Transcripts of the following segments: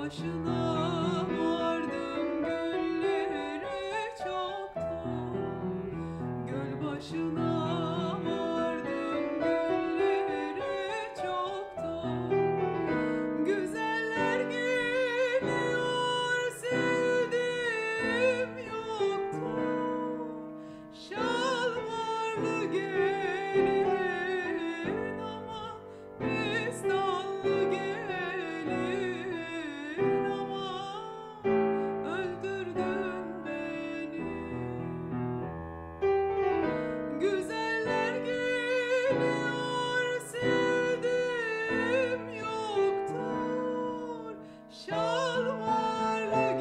başına vardım güllere çoktan. Göl başına vardım güllere çoktan. Güzeller geliyor sevdim yoktan. Şalvarlı gelin ama pistanlı gelin ama öldürdün beni. Güzeller geliyor sevdim yoktur. Şalvarlı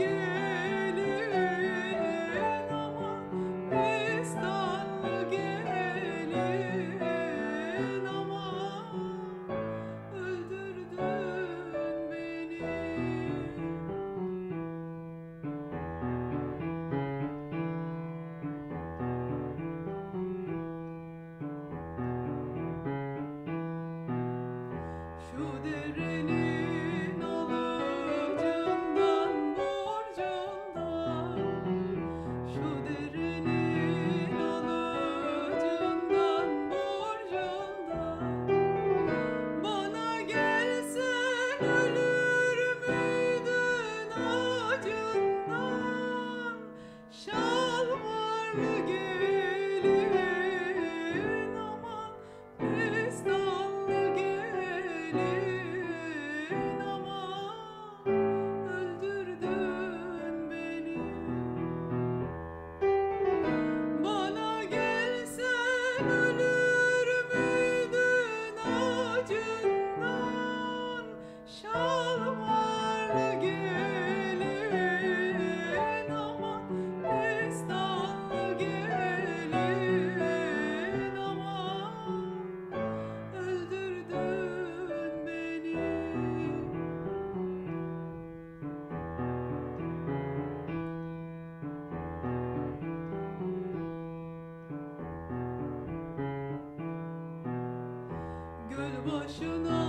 gelin ama pistanlı gelin ama öldürdün beni. Şu derenin alıcından borcundan, şu derenin alıcından borcundan. Bana gelsen ölür müydün acından? Şalvarlı gelin aman pistanlı gelin aman öldürdün beni. Bana gelsen ölür müydün acından? Şalvarlı gelin aman pistanlı gelin aman öldürdün beni. Göl başına